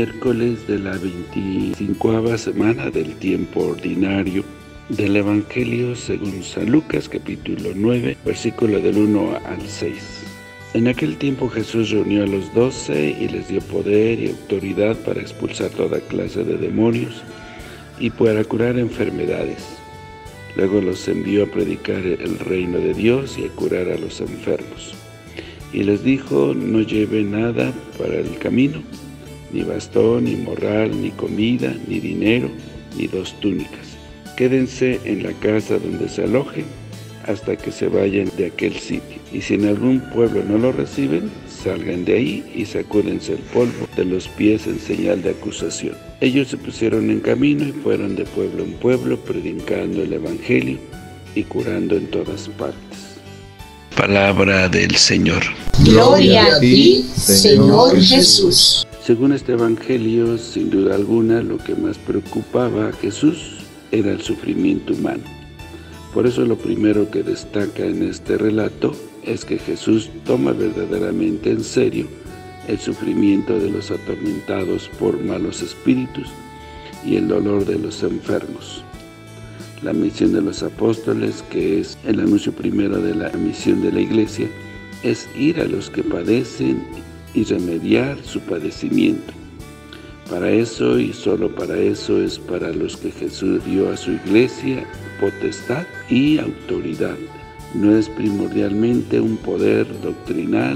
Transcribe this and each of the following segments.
miércoles de la 25ª semana del tiempo ordinario del Evangelio según San Lucas, capítulo 9, versículo del 1 al 6. En aquel tiempo Jesús reunió a los 12 y les dio poder y autoridad para expulsar toda clase de demonios y para curar enfermedades. Luego los envió a predicar el reino de Dios y a curar a los enfermos. Y les dijo: no lleven nada para el camino, ni bastón, ni morral, ni comida, ni dinero, ni 2 túnicas. Quédense en la casa donde se alojen hasta que se vayan de aquel sitio. Y si en algún pueblo no lo reciben, salgan de ahí y sacúdense el polvo de los pies en señal de acusación. Ellos se pusieron en camino y fueron de pueblo en pueblo, predicando el Evangelio y curando en todas partes. Palabra del Señor. Gloria a ti, Señor Jesús. Según este Evangelio, sin duda alguna, lo que más preocupaba a Jesús era el sufrimiento humano. Por eso lo primero que destaca en este relato es que Jesús toma verdaderamente en serio el sufrimiento de los atormentados por malos espíritus y el dolor de los enfermos. La misión de los apóstoles, que es el anuncio primero de la misión de la Iglesia, es ir a los que padecen y remediar su padecimiento. Para eso y solo para eso es para los que Jesús dio a su Iglesia potestad y autoridad. No es primordialmente un poder doctrinal,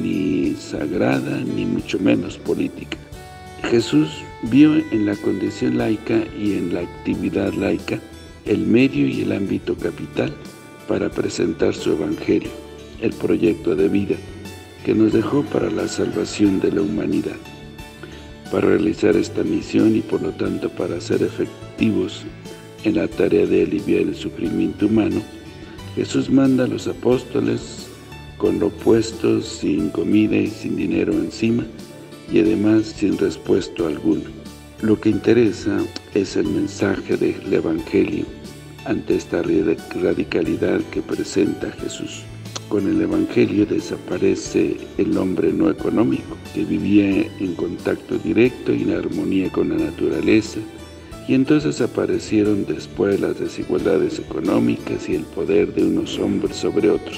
ni sagrada, ni mucho menos política. Jesús vio en la condición laica y en la actividad laica el medio y el ámbito capital para presentar su Evangelio, el proyecto de vida que nos dejó para la salvación de la humanidad. Para realizar esta misión y por lo tanto para ser efectivos en la tarea de aliviar el sufrimiento humano, Jesús manda a los apóstoles con lo puesto, sin comida y sin dinero encima, y además sin repuesto alguno. Lo que interesa es el mensaje del Evangelio ante esta radicalidad que presenta Jesús. Con el Evangelio desaparece el hombre no económico, que vivía en contacto directo y en armonía con la naturaleza, y entonces aparecieron después las desigualdades económicas y el poder de unos hombres sobre otros.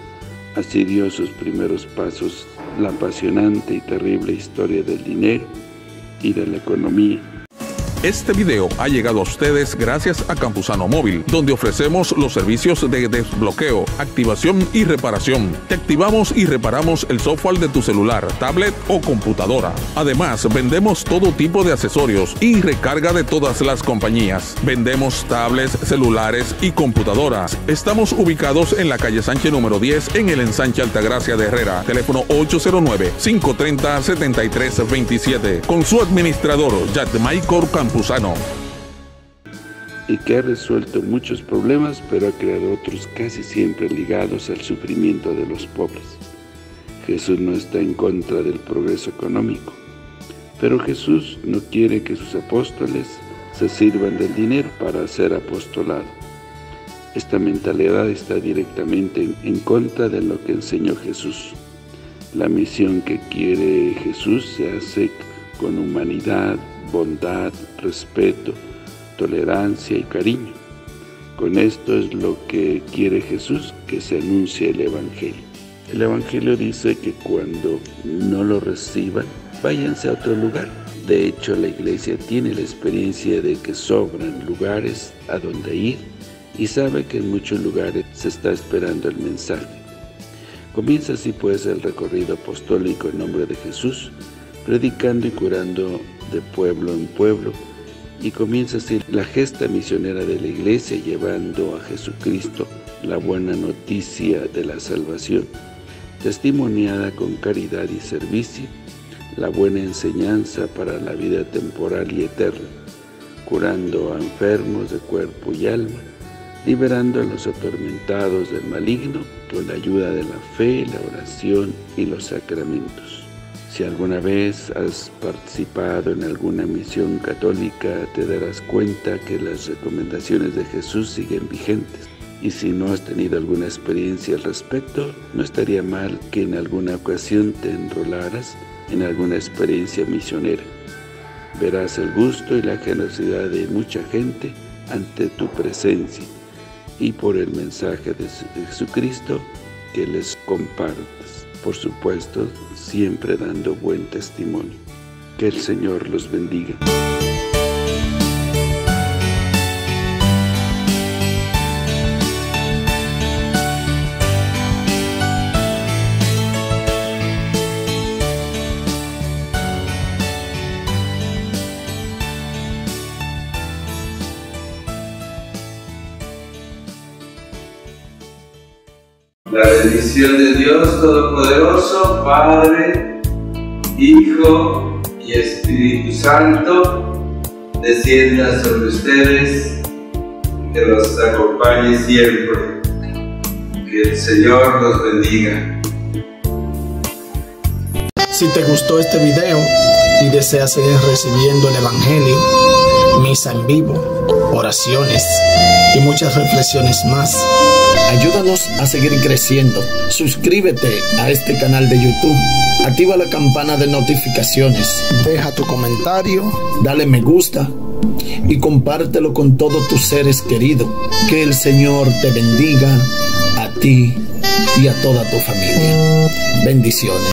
Así dio sus primeros pasos la apasionante y terrible historia del dinero y de la economía. Este video ha llegado a ustedes gracias a Campusano Móvil, donde ofrecemos los servicios de desbloqueo, activación y reparación. Te activamos y reparamos el software de tu celular, tablet o computadora. Además, vendemos todo tipo de accesorios y recarga de todas las compañías. Vendemos tablets, celulares y computadoras. Estamos ubicados en la calle Sánchez número 10, en el ensanche Altagracia de Herrera. Teléfono 809-530-7327. Con su administrador, Yadmaicor Campusano. Y que ha resuelto muchos problemas, pero ha creado otros casi siempre ligados al sufrimiento de los pobres. Jesús no está en contra del progreso económico, pero Jesús no quiere que sus apóstoles se sirvan del dinero para hacer apostolado. Esta mentalidad está directamente en contra de lo que enseñó Jesús. La misión que quiere Jesús se hace con humanidad, bondad, respeto, tolerancia y cariño. Con esto es lo que quiere Jesús, que se anuncie el Evangelio. El Evangelio dice que cuando no lo reciban, váyanse a otro lugar. De hecho, la Iglesia tiene la experiencia de que sobran lugares a donde ir y sabe que en muchos lugares se está esperando el mensaje. Comienza así pues el recorrido apostólico en nombre de Jesús, predicando y curando de pueblo en pueblo, y comienza así la gesta misionera de la Iglesia, llevando a Jesucristo la buena noticia de la salvación, testimoniada con caridad y servicio, la buena enseñanza para la vida temporal y eterna, curando a enfermos de cuerpo y alma, liberando a los atormentados del maligno con la ayuda de la fe, la oración y los sacramentos. Si alguna vez has participado en alguna misión católica, te darás cuenta que las recomendaciones de Jesús siguen vigentes. Y si no has tenido alguna experiencia al respecto, no estaría mal que en alguna ocasión te enrolaras en alguna experiencia misionera. Verás el gusto y la generosidad de mucha gente ante tu presencia y por el mensaje de Jesucristo que les compartes. Por supuesto, siempre dando buen testimonio. Que el Señor los bendiga. La bendición de Dios Todopoderoso, Padre, Hijo y Espíritu Santo, descienda sobre ustedes, que los acompañe siempre. Que el Señor los bendiga. Si te gustó este video y deseas seguir recibiendo el Evangelio, misa en vivo, oraciones y muchas reflexiones más, ayúdanos a seguir creciendo. Suscríbete a este canal de YouTube, activa la campana de notificaciones, deja tu comentario, dale me gusta y compártelo con todos tus seres queridos. Que el Señor te bendiga a ti y a toda tu familia. Bendiciones.